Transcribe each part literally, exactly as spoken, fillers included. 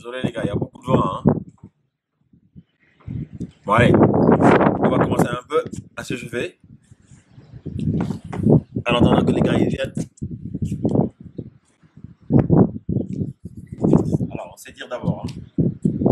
Désolé les gars, il y a beaucoup de vent, hein. Bon allez, on va commencer un peu à se chauffer. En attendant que les gars ils viennent. Alors, on sait dire d'abord, hein.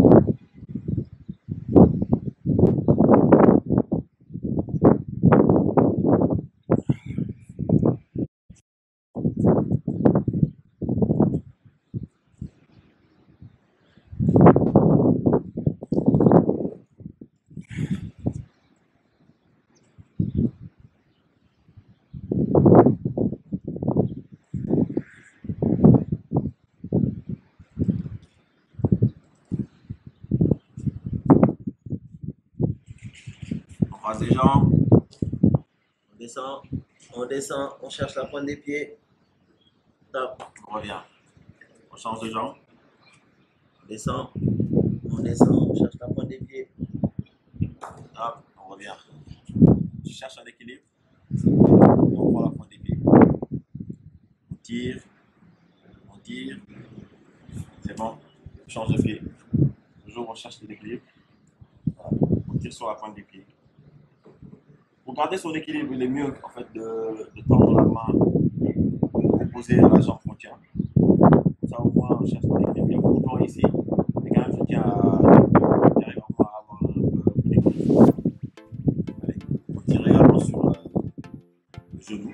On croise les jambes, on descend, on descend, on cherche la pointe des pieds. Top, on revient. On change de jambe. On descend, on descend, on cherche la pointe des pieds. Hop, on revient. Je cherche un équilibre. On prend la pointe des pieds. On tire, on tire. C'est bon. On change de pied. Toujours on cherche de l'équilibre. Voilà. On tire sur la pointe des pieds. Pour garder son équilibre, il est mieux en fait de, de tendre la main, de poser la jambe frontière. Ça au moins on cherche son équilibre. Il y a beaucoup de gens ici, mais quand même je tiens à j'arrive à avoir un peu d'équilibre. Allez, on tire également sur euh, le genou.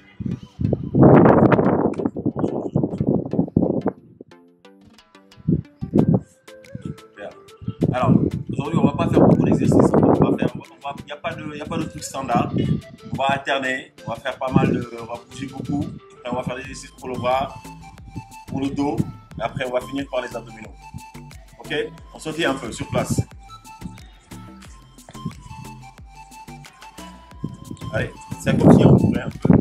Super. Alors, aujourd'hui, on ne va pas faire beaucoup d'exercices. On va faire, on va, il n'y a pas de, il y a pas de truc standard. On va alterner. On va faire pas mal de, on va bouger beaucoup. Après, on va faire des exercices pour le bras, pour le dos. Et après, on va finir par les abdominaux. Ok? On sautille un peu sur place. Allez, c'est comme si on courait un peu.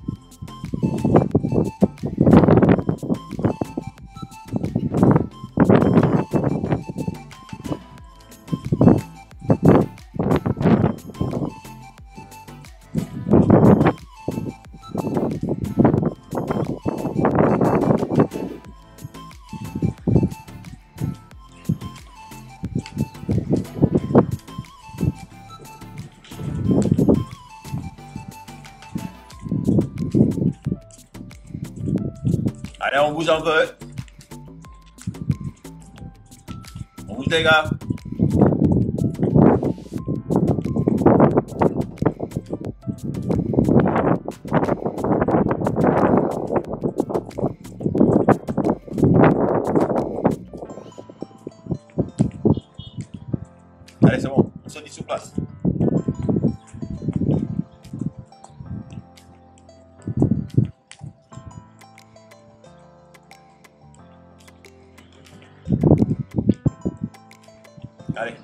Allez, on bouge un peu. On bouge les gars. Allez, c'est bon. On se dit sur place. Allez.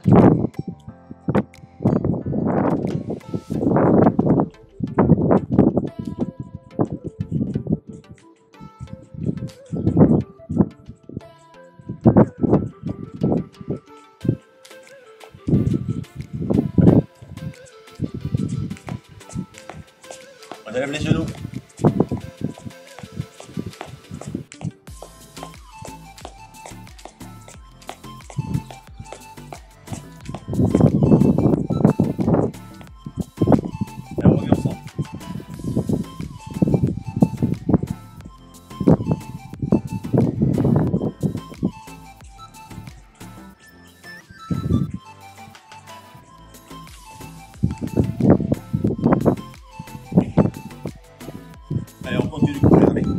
On élève les genoux. Et on revient ensemble. Allez, on continue de courir. Allez.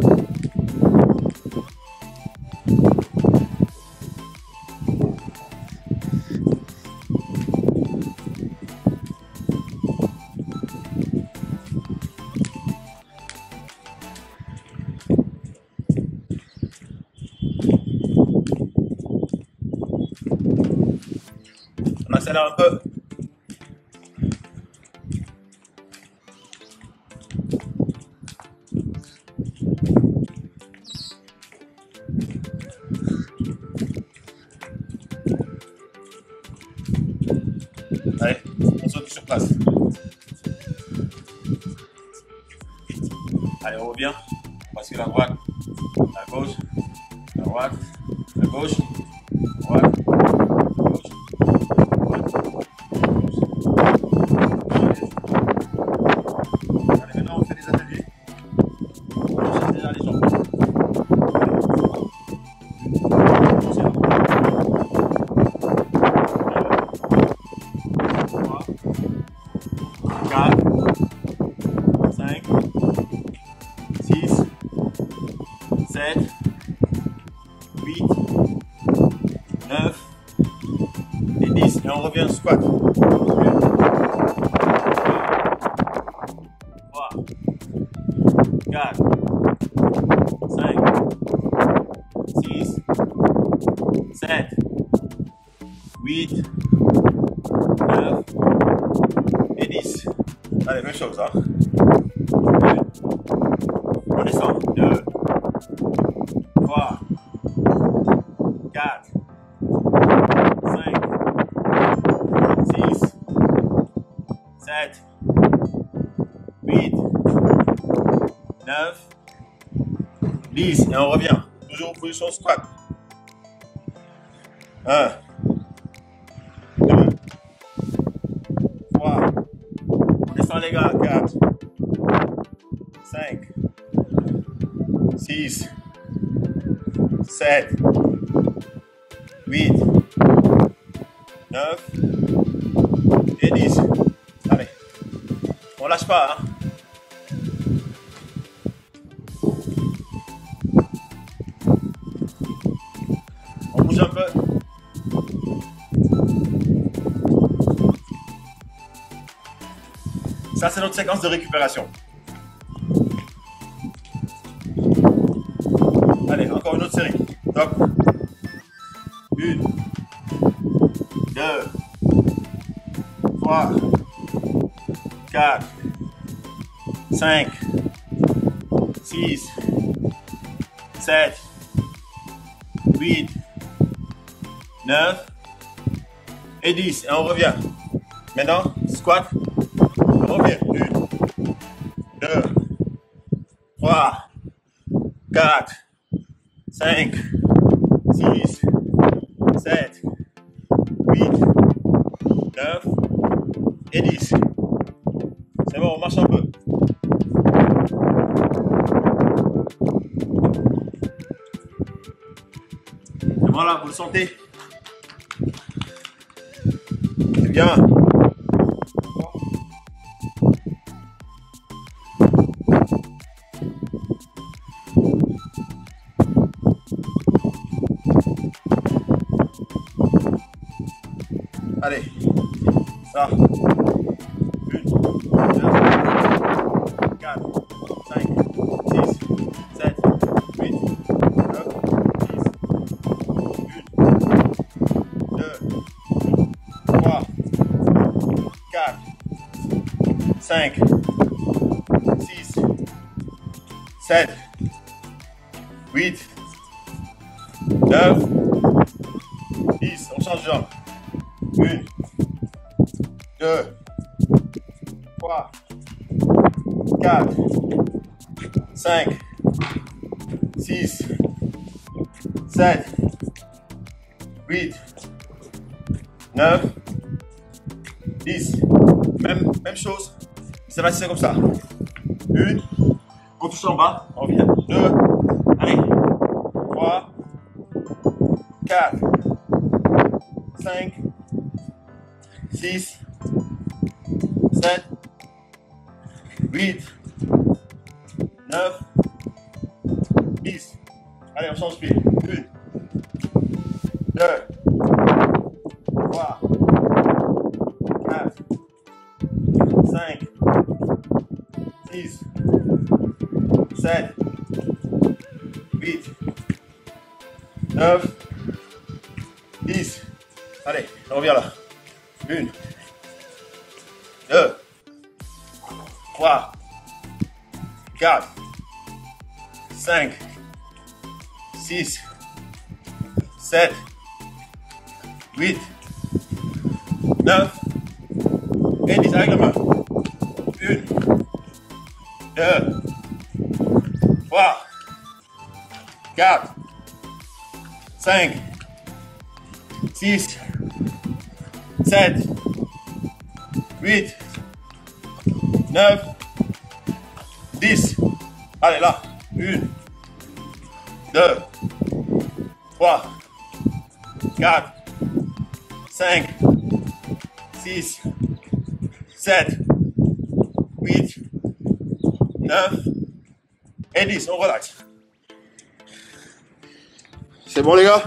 On accélère un peu. Allez, on saute sur place. Allez, on revient. On bascule à droite, à gauche, à droite, à gauche. Droite. Gauche. Droite. Gauche. Allez, maintenant on fait des ateliers. On cherche déjà les jambes. quatre, cinq, six, sept, huit, neuf et dix. Et on revient au squat. trois, quatre, cinq, six, sept, huit, neuf et dix. Allez, même chose. Hein. On descend. deux, trois, quatre, cinq, six, sept, huit, neuf, dix. Et on revient. Toujours en position squat. un, deux, trois. On descend les gars. quatre, cinq, six, sept, huit, neuf et dix. Allez, on lâche pas. Hein. On bouge un peu. Ça, c'est notre séquence de récupération. Allez, encore une autre série. Top. Une, deux, trois, quatre, cinq, six, sept, huit, neuf et dix. Et on revient. Maintenant, squat. On revient. Une, deux, trois, quatre, cinq, six, sept, huit, neuf et dix. C'est bon, on marche un peu. Voilà, vous le sentez? C'est bien. Allez, ça. Une, deux, quatre, cinq, six, sept, huit, neuf, dix. Une, deux, trois, quatre, cinq, six, sept, huit, neuf, dix. On change de jambe. Une, deux, trois, quatre, cinq, six, sept, huit, neuf, dix. Même, même chose. Ça va, c'est comme ça. Une, on touche en bas, on revient. Deux, allez. Trois, quatre, cinq, six, sept, huit, neuf, dix. Allez, on change de pied. Une, deux, trois, quatre, cinq, six, sept, huit, neuf, dix. Allez, on revient là. Une, deux, trois, quatre, cinq, six, sept, huit, neuf et dix. Avec la main. Une, deux, trois, quatre, cinq, six, sept, huit, neuf, dix. Allez là. un, deux, trois, quatre, cinq, six, sept, huit, neuf et dix. On relaxe. C'est bon les gars?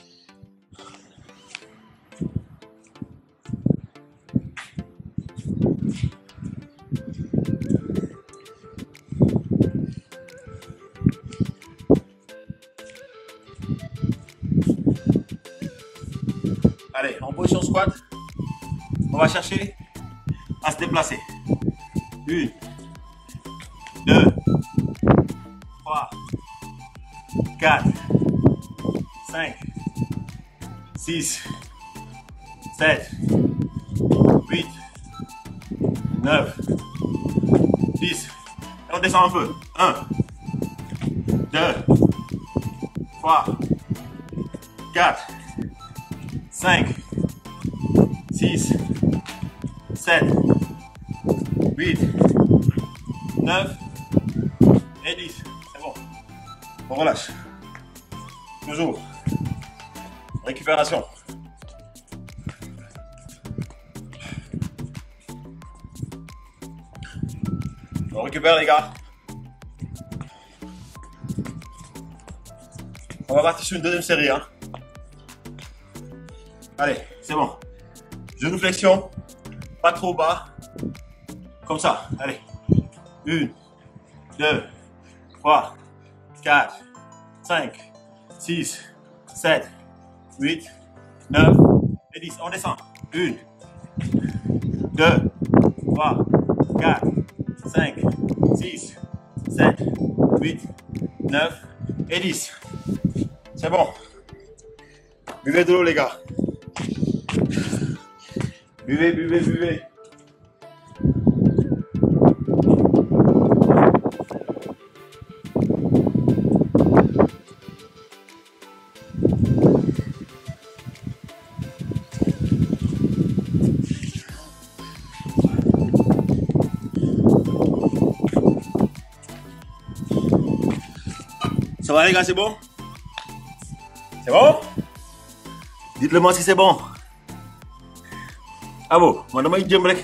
Allez, en position squat, on va chercher à se déplacer. un, deux, trois, quatre, cinq, six, sept, huit, neuf, dix. Et on descend un peu. un, deux, trois, quatre, cinq, six, sept, huit, neuf et dix. C'est bon. On relâche. Toujours. Récupération. On récupère les gars. On va partir sur une deuxième série. Hein. Allez, c'est bon. Genou flexion. Pas trop bas. Comme ça. Allez. un, deux, trois, quatre, cinq, six, sept, huit, neuf et dix. On descend. un, deux, trois, quatre, cinq, six, sept, huit, neuf et dix. C'est bon. Buvez de l'eau les gars. Buvez, buvez, buvez. Ça va les gars, c'est bon? C'est bon? Dites-le moi si c'est bon. Ah bon, on va jëm rek.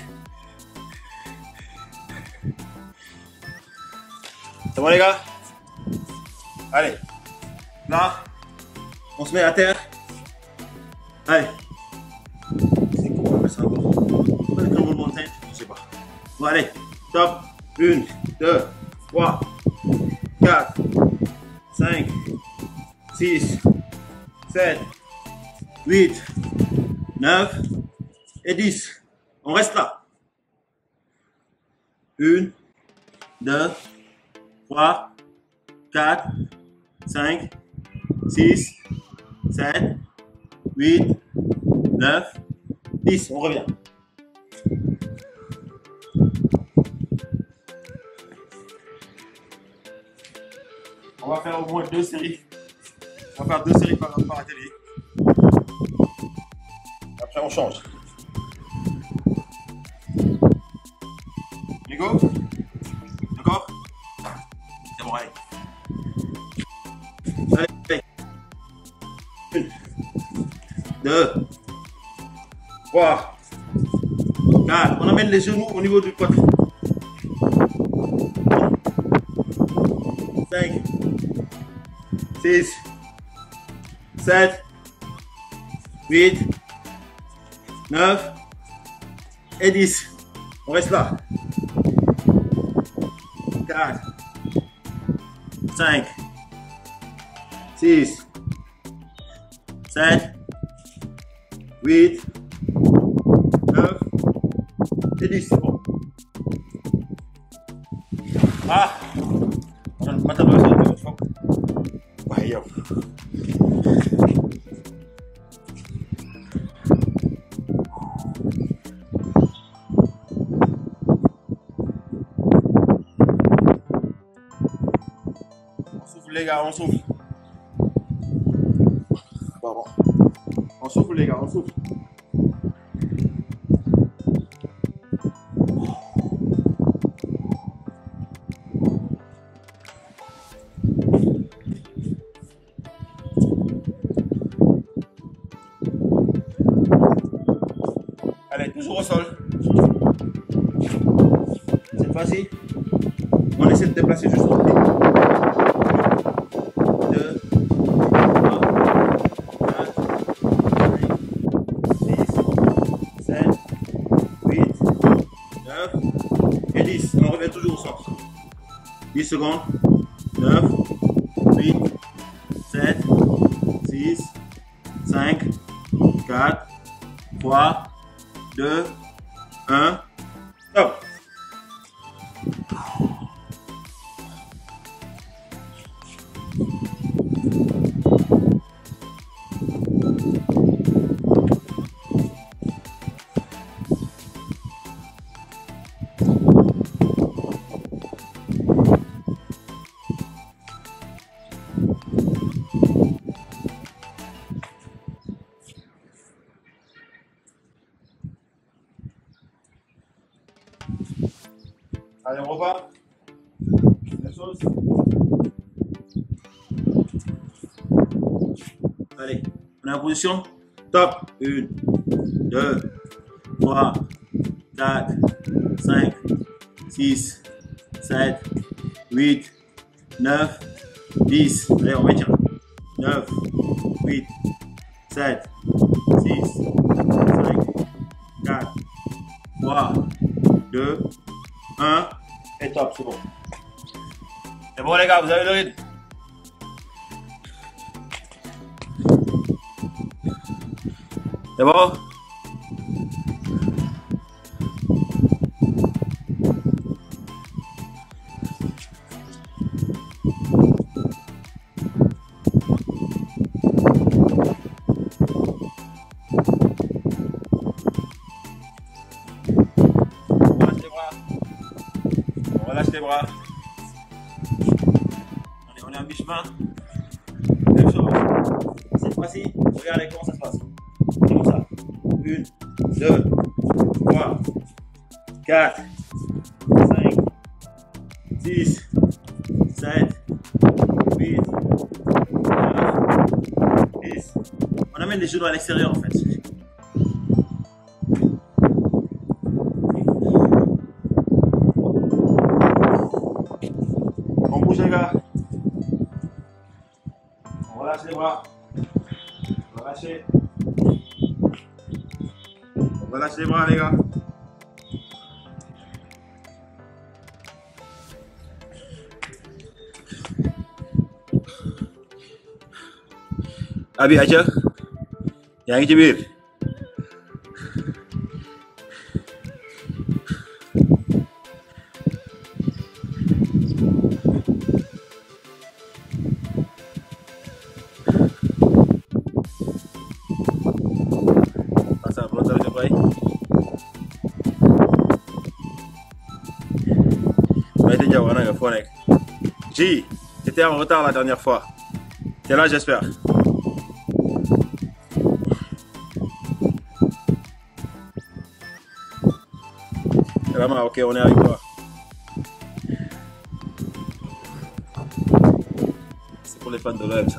C'est bon les gars? Allez. Là, on se met à terre. Allez. C'est quoi on va faire ça encore? On va faire un montagne, je sais pas. Bon allez, top. un, deux, trois, quatre, cinq, six, sept, huit, neuf et dix. On reste là. un, deux, trois, quatre, cinq, six, sept, huit, neuf, dix. On revient. On va faire au moins deux séries. On va faire deux séries par, par atelier. Après, on change. You go? D'accord? C'est bon, allez. Allez. Une, deux, trois, quatre. On amène les genoux au niveau du poitrine. cinq, six, sept, huit, neuf et dix. On reste là. quatre, cinq, six, sept, huit, neuf et dix. C'est bon. Ah! Maintenant, on va faire une fois. Ouais, yo. On souffle les gars, on souffle. Pardon. On souffle les gars, on souffle. Allez, toujours au sol. Cette fois-ci, on essaie de déplacer juste au pied. deux, trois, quatre, cinq, six, sept, huit, neuf et dix. On revient toujours au centre. dix secondes. neuf, huit, sept, six, cinq, quatre, trois, deux, un, stop. Allez, on repart. Même chose. Allez, on est en position. Top. un, deux, trois, quatre, cinq, six, sept, huit, neuf, dix. Allez, on maintient. neuf, huit, sept, six, cinq, quatre, trois, deux, un. Et top, c'est bon. C'est bon les gars, vous avez le rythme. C'est bon? On relâche les bras. Allez, on est à mi-chemin. Même chose. Cette fois-ci, regardez comment ça se passe. Comme ça. un, deux, trois, quatre, cinq, six, sept, huit, neuf, dix. On amène les genoux à l'extérieur en fait. On bouge les gars. On relâche les bras. On va lâcher. On relâche les bras les gars. Abi aja. Yaa ngi ci biir. Passa, pronto, já vai. Vai te jawana nga fo nek. J, t'étais en retard la dernière fois. T'es là, j'espère. Vraiment, ok, on est avec toi. C'est pour les fans de l'O M ça.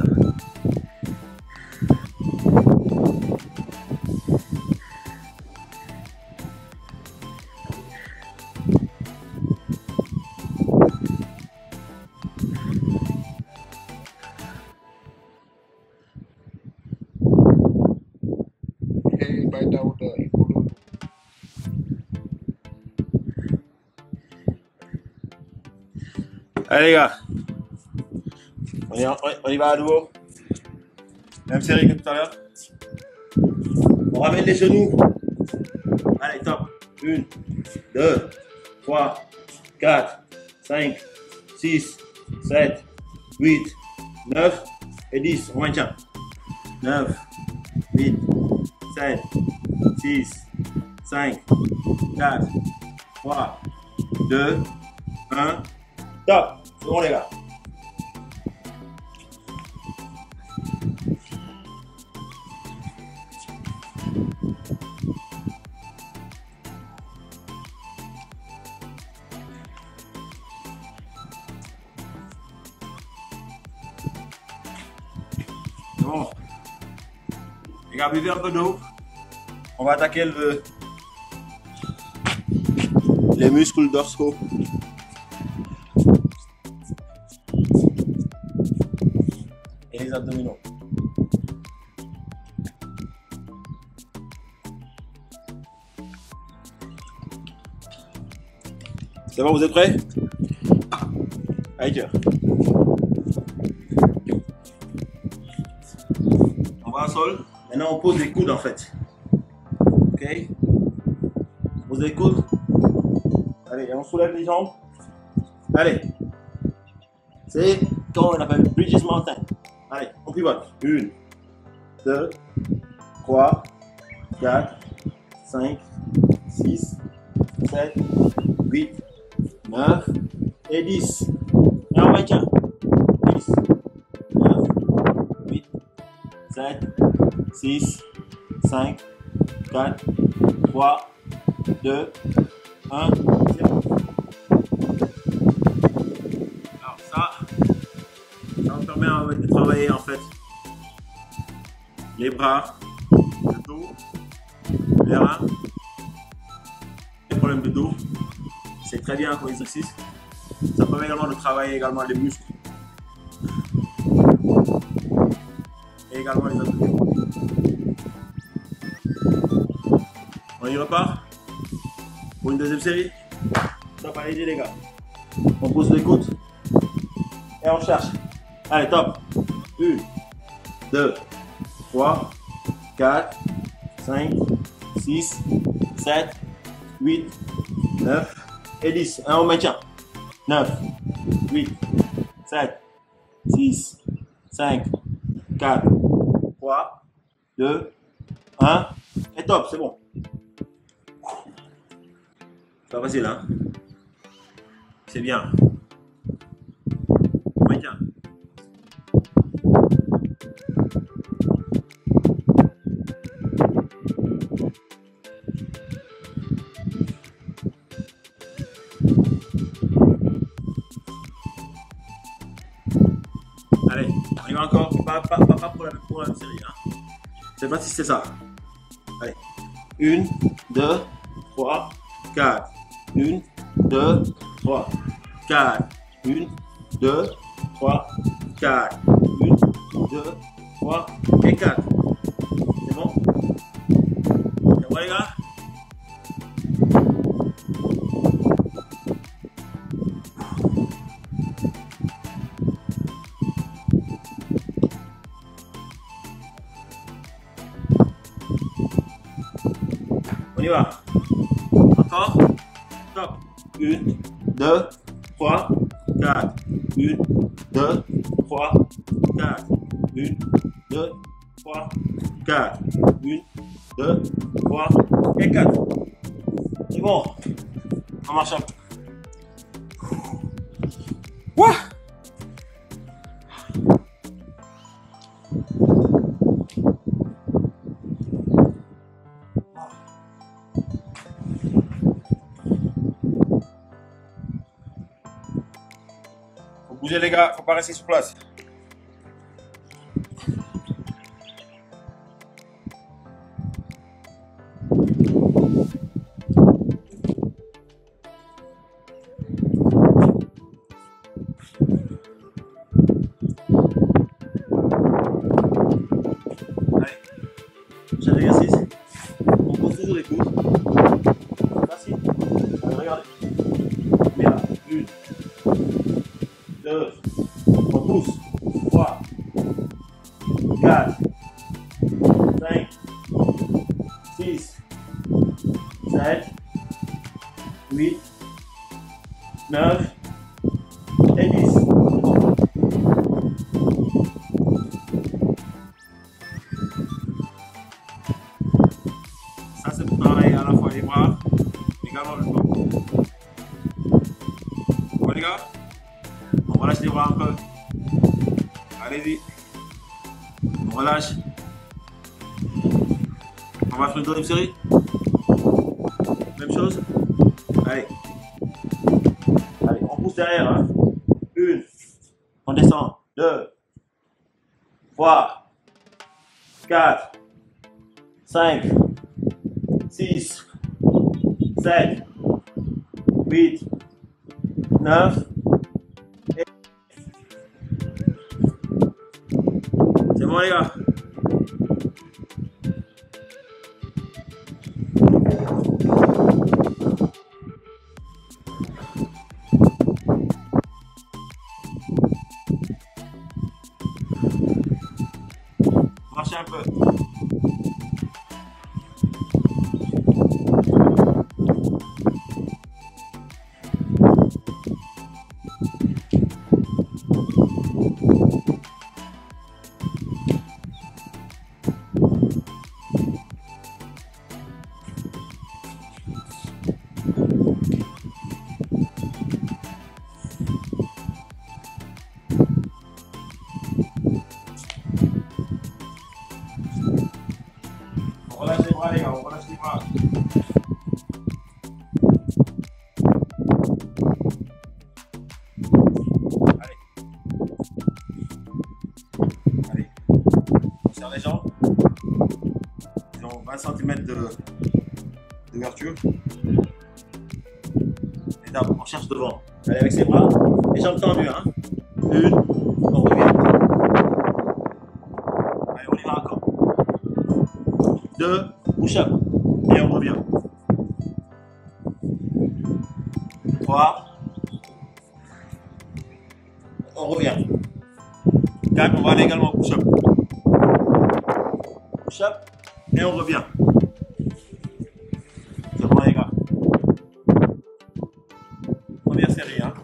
Allez les gars, on y, on, on y va à nouveau. Même série que tout à l'heure. On ramène les genoux. Allez, top. un, deux, trois, quatre, cinq, six, sept, huit, neuf et dix. On maintient. neuf, huit, sept, six, cinq, quatre, trois, deux, un. Top. C'est bon les gars. Bon. Les gars, buvez un peu d'eau. On va attaquer le, les muscles dorsaux. Et les abdominaux. C'est bon, vous êtes prêts? Allez, cœur. On va au sol. Maintenant, on pose les coudes en fait. Ok? On pose les coudes. Allez, on soulève les jambes. Allez. C'est comme on appelle Bridges Mountain. Allez, on pivote. Une, deux, trois, quatre, cinq, six, sept, huit, neuf et dix. Et on maintient. dix, neuf, huit, sept, six, cinq, quatre, trois, deux, un. C'est bon. Alors ça, ça nous permet de travailler en fait les bras, le dos, les reins, les problèmes de dos. C'est très bien comme exercice. Ça permet également de travailler également les muscles et également les abdominaux. On y repart pour une deuxième série. Top, allez-y les gars. On pose les coudes et on cherche. Allez, top. Une, deux, trois, quatre, cinq, six, sept, huit, neuf et dix. Et on maintient. neuf, huit, sept, six, cinq, quatre, trois, deux, un. Et top, c'est bon. C'est pas facile, hein? C'est bien. On maintient. Allez, on y va encore, pas, pas, pas, pas pour, la, pour la même série. Hein. C'est pas si c'est ça. Allez, une, deux, trois, quatre. Une, deux, trois, quatre. Une, deux, trois, quatre. Une, deux, trois et quatre. C'est bon? C'est bon les gars? On y va. Encore. Top. Une, deux, trois, quatre. Une, deux, trois, quatre. Une, deux, trois, quatre. Une, deux, trois et quatre. C'est bon. On marche un peu. Ouah! Bougez les gars, faut pas rester sur place. Allez, prochain exercice. On pose toujours les coudes. Facile. Allez, regardez. On est là. Une. deux, on pousse, trois, quatre, cinq, six, sept, huit, neuf et dix. Ça c'est pour travailler à la fois les bras, également le dos. Bon les gars, on relâche les bras un peu. Allez-y. On relâche. On va faire une deuxième série. Même chose. Allez. Allez, on pousse derrière. Hein. Une. On descend. Deux. Trois. quatre, cinq, six, sept, huit, neuf, et... C'est bon les gars. Marchez un peu. On relâche les bras les gars, on relâche les bras. Allez. Allez. On serre les jambes. Ils ont vingt centimètres d'ouverture. Et là, on cherche devant. Allez avec ses bras. Les jambes tendues. Hein. Une. On revient. Allez, on y va encore. Deux, push-up, et on revient. Trois, on revient. Quatre, on va aller également push-up. Push-up, et on revient. C'est bon les gars. Première série, hein.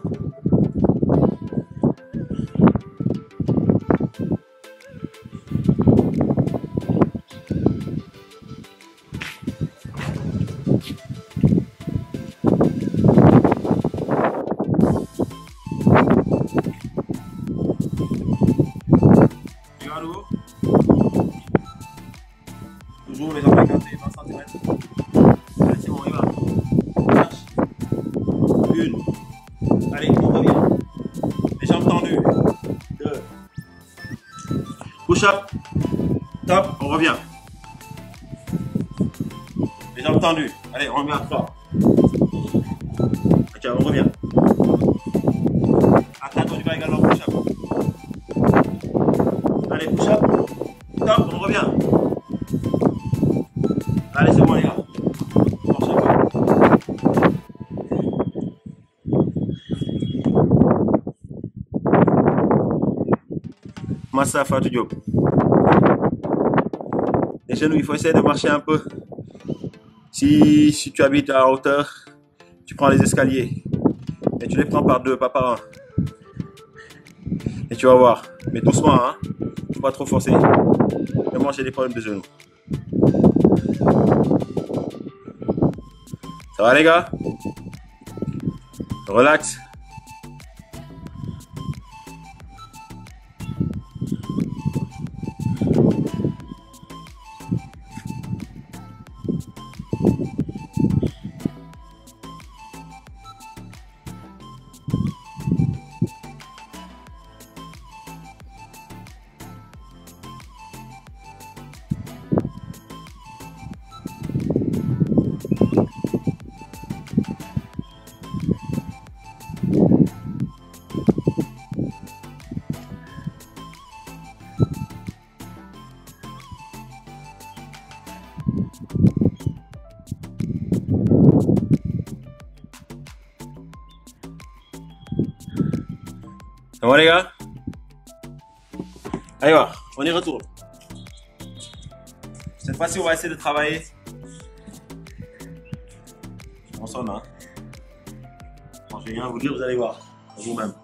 Toujours les jambes écartées, vingt centimètres. Allez, c'est bon, on y va. On cherche. Une. Allez, on revient. Les jambes tendues. Deux. Push up. Top, on revient. Les jambes tendues. Allez, on revient à trois. Ok, on revient. Attends, on y va également push up. Allez, push up. Top, on revient. Allez, c'est bon les gars. Marchez un peu. Massa Fatou Diop. Les genoux, il faut essayer de marcher un peu. Si, si tu habites à hauteur, tu prends les escaliers. Et tu les prends par deux, pas par un. Et tu vas voir. Mais doucement, hein. Faut pas trop forcer. Mais moi, j'ai des problèmes de genoux. Ça va les gars? Relax. Ça va les gars? Allez va, on y retourne. Cette fois-ci, on va essayer de travailler. On sonne, hein? Bon, je vais rien vous dire, vous allez voir vous-même.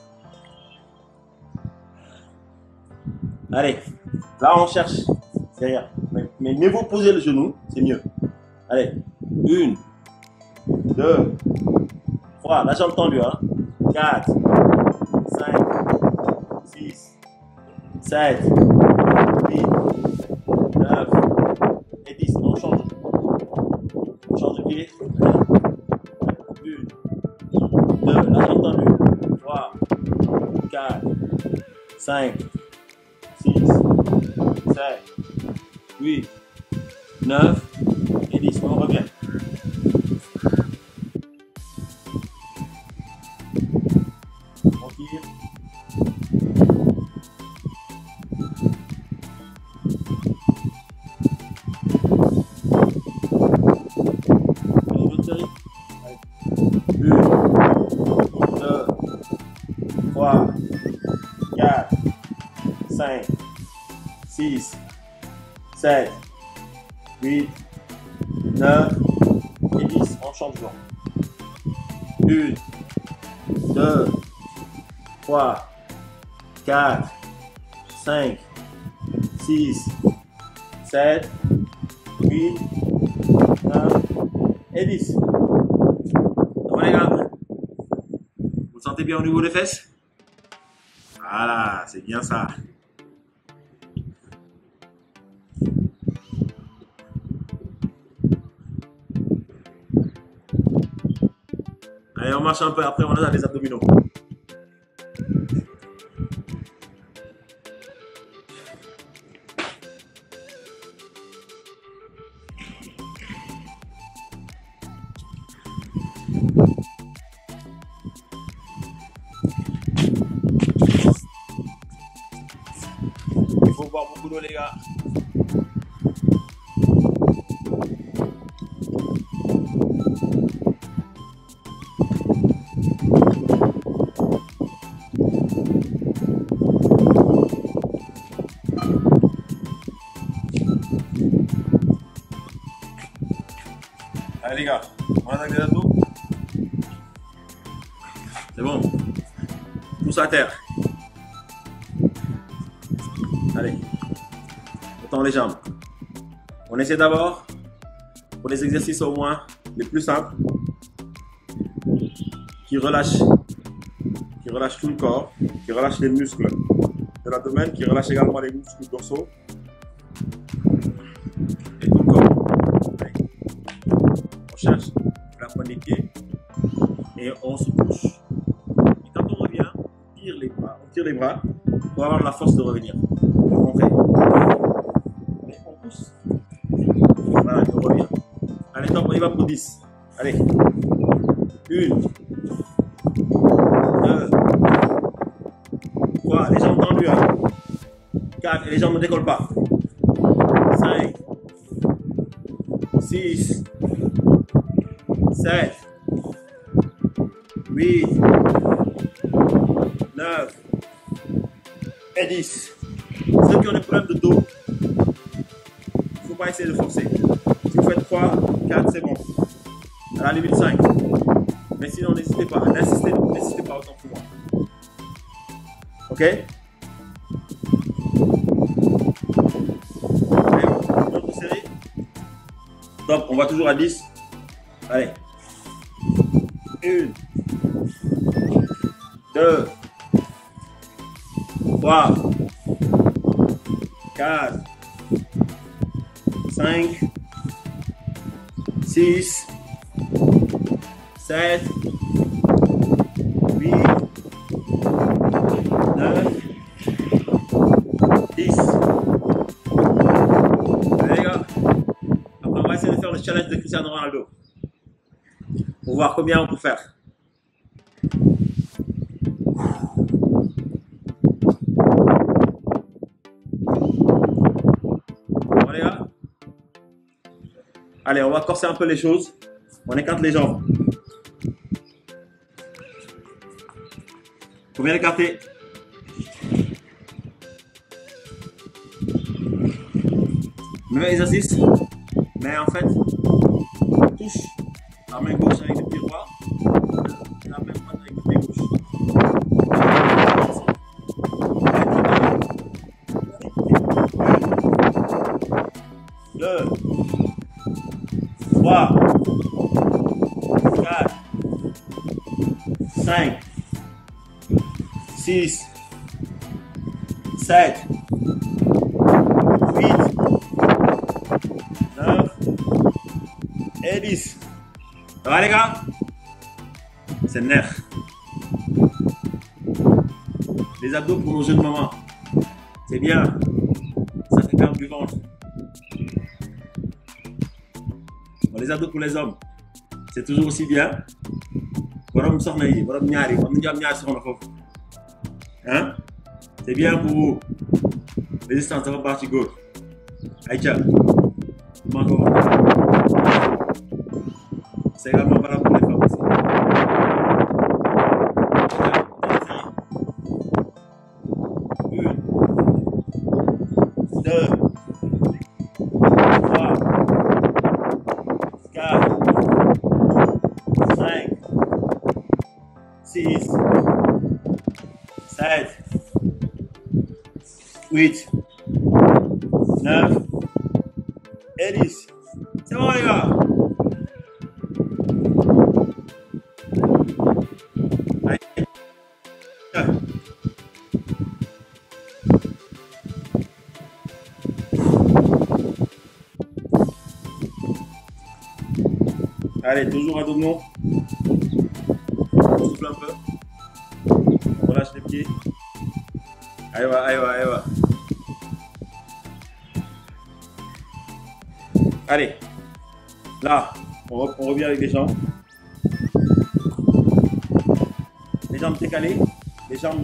Allez, là on cherche derrière. Mais, mais mieux vous posez le genou, c'est mieux. Allez, une, deux, trois, la jambe tendue, hein? Quatre, cinq, six, sept, huit, neuf et dix. On change. On change de pied. Une, deux, la jambe tendue. Trois, quatre, cinq, six, sept, huit, neuf et dix. On revient. On tire. Allez, une autre série. un, deux, trois, quatre, cinq, six, sept, huit, neuf et dix. On change de jambe. un, deux, trois, quatre, cinq, six, sept, huit, neuf et dix. Bon les gars, vous le sentez bien au niveau des fesses? Voilà, c'est bien ça. Allez, on marche un peu, après on a les abdominaux. Il faut boire beaucoup d'eau les gars. Allez les gars, on attaque des abdos. C'est bon. Pousse à terre. Allez. On tend les jambes. On essaie d'abord, pour les exercices au moins les plus simples, qui relâchent, qui relâchent tout le corps, qui relâchent les muscles de l'abdomen, qui relâchent également les muscles dorsaux et tout le corps. Allez. On cherche la pointe des pieds et on se couche. Et quand on revient, on tire les bras, on tire les bras pour avoir la force de revenir. On fait. Et on pousse. Voilà, on revient. Allez, top, on y va pour dix. Allez. Une. Deux. Trois. Les jambes tendues. Hein. Quatre. Et les jambes ne décollent pas. Cinq. Six. Sept. Huit. Neuf. Et dix. Ceux qui ont des problèmes de dos, il ne faut pas essayer de forcer. Si vous faites trois, quatre, c'est bon. À la limite cinq. Mais sinon, n'hésitez pas. N'insistez n'hésitez pas autant que moi. Ok? Allez, une autre série. Top, on va toujours à dix. Allez. Une. Deux. Trois. quatre, cinq, six, sept, huit, neuf, dix. Allez les gars, après on va essayer de faire le challenge de Cristiano Ronaldo pour voir combien on peut faire. Allez, on va corser un peu les choses. On écarte les jambes. Faut bien écarter. Même exercice. Mais en fait, on touche la main gauche avec le pied droit et la main droite avec le pied gauche. Deux. trois, quatre, cinq, six, sept, huit, neuf et dix. Ça va les gars? C'est le nerf. Les abdos pour nos jeunes mamans. C'est bien. Ça fait perdre du ventre. les abdos pour les hommes, c'est toujours aussi bien. Borom soxna yi, borom ñaari, am ñu am ñaari soxna fofu. Hein? C'est bien pour vous. Résistance dafa baax ci góor. Aïcha. C'est également valable pour les femmes aussi. Une, deux, trois, quatre, cinq, six, sept, huit, neuf et dix. C'est bon les gars? Allez, toujours à dos de nom. On souffle un peu. On relâche les pieds. Allez, va, allez, va, allez, va. Allez. Là, on, re on revient avec les jambes. Les jambes décalées. Les jambes,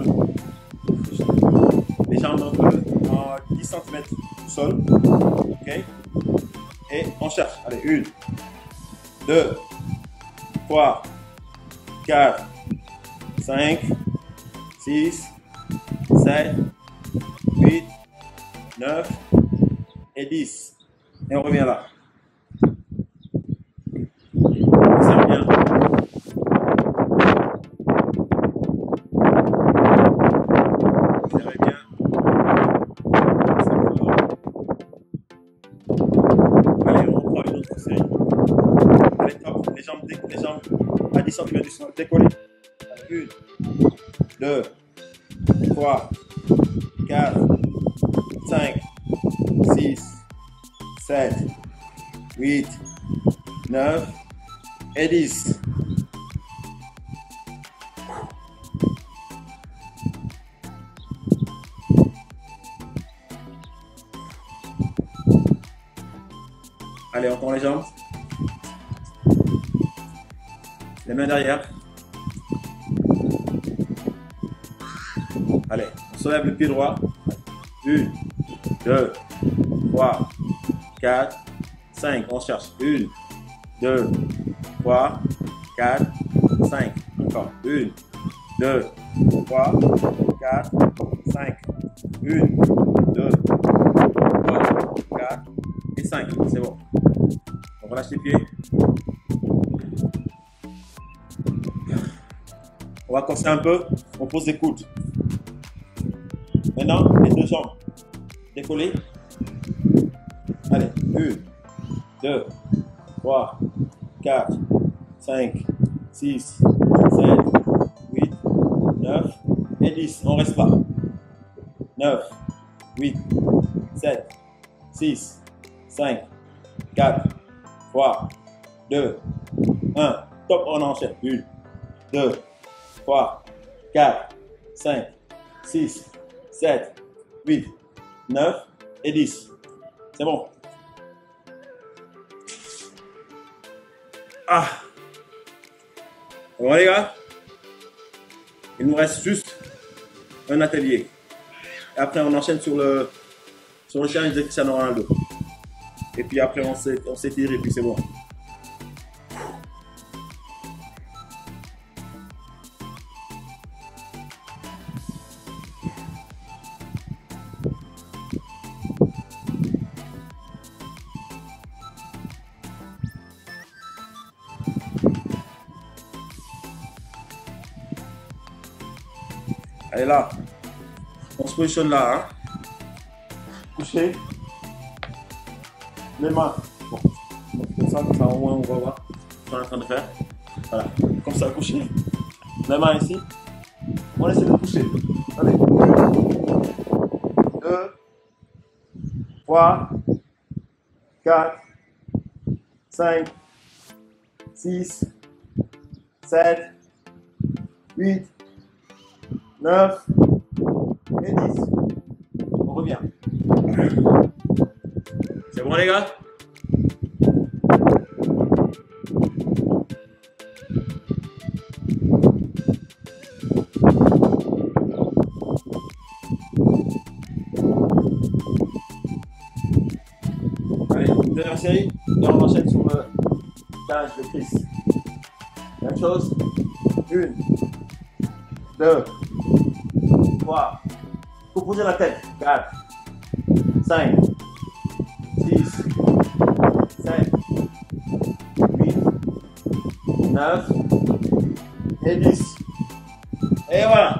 les jambes un peu à dix centimètres du sol. Ok. Et on cherche. Allez, une. deux, trois, quatre, cinq, six, sept, huit, neuf et dix. Et on revient là. Ça revient. Ça revient. Allez, on reprend une autre série. Les jambes, les jambes à dix centimètres du sol, décollées. une, deux, trois, quatre, cinq, six, sept, huit, neuf et dix. Allez, on tend les jambes. Les mains derrière. Allez, on soulève le pied droit. une, deux, trois, quatre, cinq. On cherche. une, deux, trois, quatre, cinq. Encore. une, deux, trois, quatre, cinq. une, deux, trois, quatre et cinq. C'est bon. On relâche les pieds. On va corser un peu, on pose les coudes. Maintenant, les deux jambes décollées. Allez, une, deux, trois, quatre, cinq, six, sept, huit, neuf et dix. On reste là. neuf, huit, sept, six, cinq, quatre, trois, deux, un. Top, on enchaîne. une, deux, trois, quatre, cinq, six, sept, huit, neuf et dix. C'est bon. Ah. Bon les gars, il nous reste juste un atelier. Et après on enchaîne sur le sur le challenge de Cristiano Ronaldo. Et puis après on s'étire et puis c'est bon. Allez là, on se positionne là, hein. Couché, les mains, bon, comme ça, comme ça au moins on va voir ce qu'on est en train de faire. Voilà, comme ça, couché, les mains ici, on essaie de coucher. Allez, deux, trois, quatre, cinq, six, sept, huit, neuf et dix. On revient. C'est bon les gars? série et on enchaîne sur le quinze de Chris. Même chose. Une, deux, trois. Composez la tête. quatre, cinq, six, sept, huit, neuf et dix. Et voilà.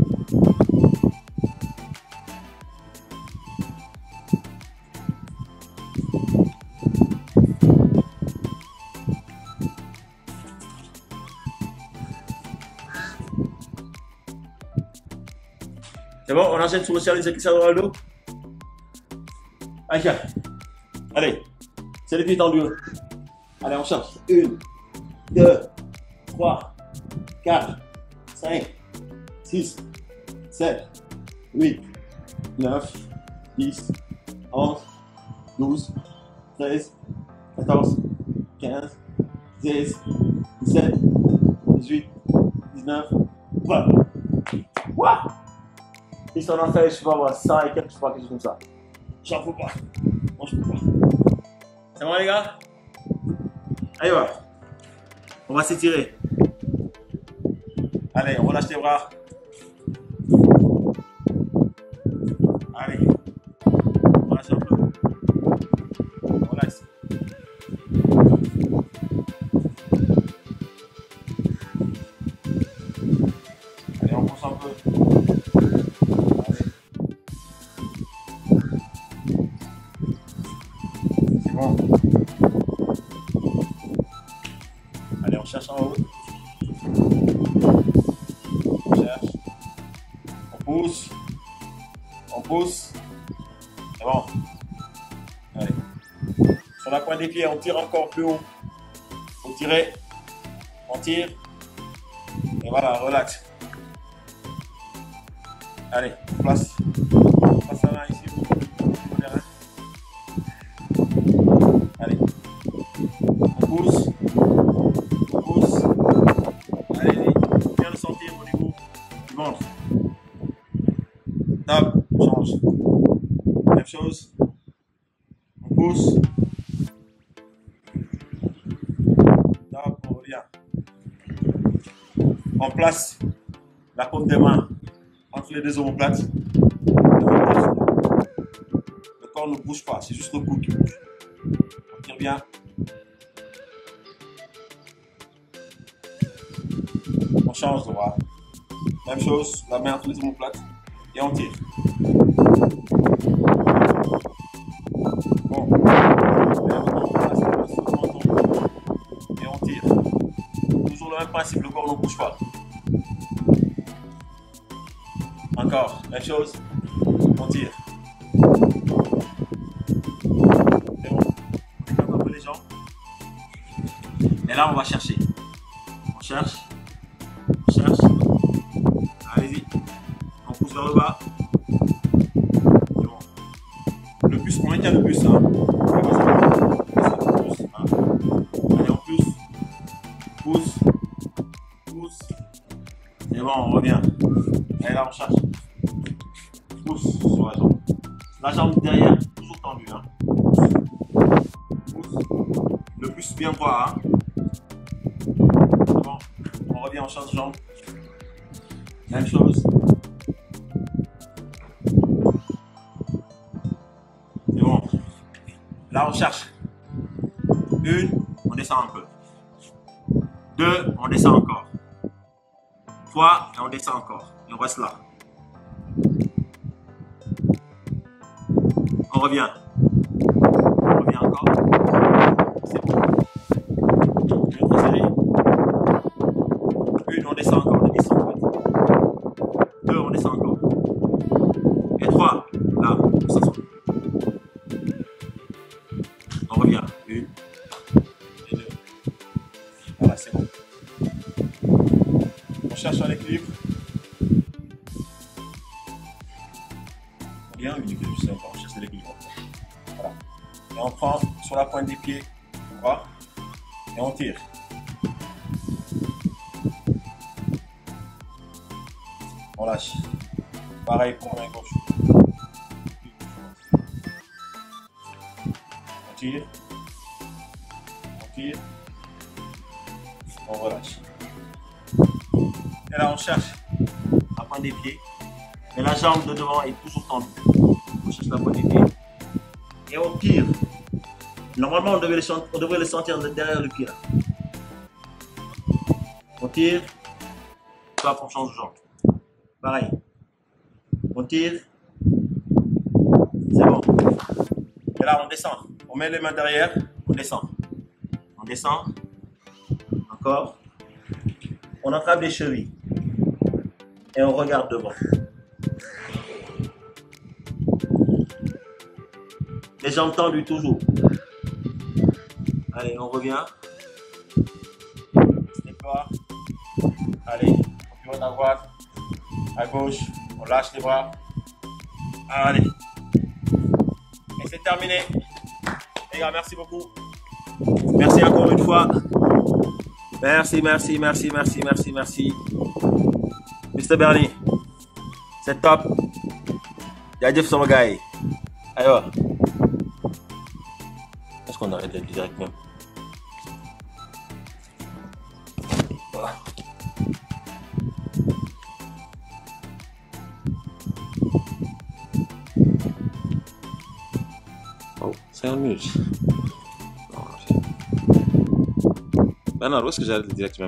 C'est bon, on enchaîne sur le service de Cristiano Ronaldo. Allez, allez, c'est les pieds tendus. Allez, on cherche. Une, deux, trois, quatre, cinq, six, sept, huit, neuf, dix, onze, douze, treize, quatorze, quinze, seize, dix-sept, dix-huit, dix-neuf, vingt. What? Ils sont en fait, je sais pas moi, cent et quelques, je sais pas, quelque chose comme ça. J'en peux pas. Moi, je peux pas. C'est bon, les gars? Allez, voilà. On va s'étirer. Allez, on relâche les bras. Allez. On relâche un peu. On relaxe. Allez, on pousse un peu. Bon. Allez, on cherche en haut. On cherche. On pousse. On pousse. C'est bon. Allez. Sur la pointe des pieds, on tire encore plus haut. Vous tirez. On tire. Et voilà, relax. Allez, on place. On place la main ici. Allez, on pousse, on pousse, allez, bien le sentir au niveau du ventre. Top, on change. Même chose, on pousse. Top, on revient. On place la paume des mains entre les deux omoplates. Le corps ne bouge pas, c'est juste le cou qui bouge. On tire bien. On change de bras. Même chose, la main entre les omoplates et on tire. Bon. Et on tire. Toujours le même principe, le corps ne bouge pas. Encore, même chose. On tire. Et là, on va chercher. On cherche. On cherche. Allez-y. On pousse vers le bas. C'est bon. Le plus, on maintient le plus. Hein. Allez, on pousse. Pousse. Pousse. C'est bon, on revient. Et là, on cherche. Pousse sur la jambe. La jambe derrière, toujours tendue. Hein. Pousse. Le plus bien voir. Hein. Bon, on revient, on change de jambe. Même chose. C'est bon. Là, on cherche. Une, on descend un peu. Deux, on descend encore. Trois, et on descend encore. Et on reste là. On revient. On revient encore. C'est bon. Une autre série. Une, on descend encore. On descend en fait. Deux, on descend encore. Et trois, là, on s'assoit. On revient. Une. Et deux. Voilà, c'est bon. On cherche un équilibre. Bien, une équilibre, c'est encore. On cherche l'équilibre. Voilà. Et on prend sur la pointe des pieds droit et on tire. On lâche. Pareil pour la main gauche. On tire. tire, on relâche. Et là, on cherche la pointe des pieds. Mais la jambe de devant est toujours tendue. On cherche la pointe des pieds. Et on tire. Normalement, on devrait le, on devrait le sentir derrière le pied. Là. On tire. Hop, on change de jambe. Pareil. On tire. C'est bon. Et là, on descend. On met les mains derrière. On descend. On descend. Encore. On attrape les chevilles. Et on regarde devant. Les jambes tendues toujours. Allez, on revient. Déploie. Allez, on pivote à droite, à gauche. On lâche les bras. Allez. Et c'est terminé. Les gars, merci beaucoup. Merci encore une fois. Merci, merci, merci, merci, merci, merci. mister Bernie, c'est top. Jaajëf sama gars yi. Aywa. Est-ce qu'on arrête le direct même? Voilà. Oh, cinq minutes. Bernard, où est-ce que j'arrête le direct même?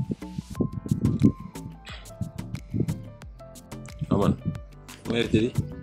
Ah bon, ouais, t'es dit?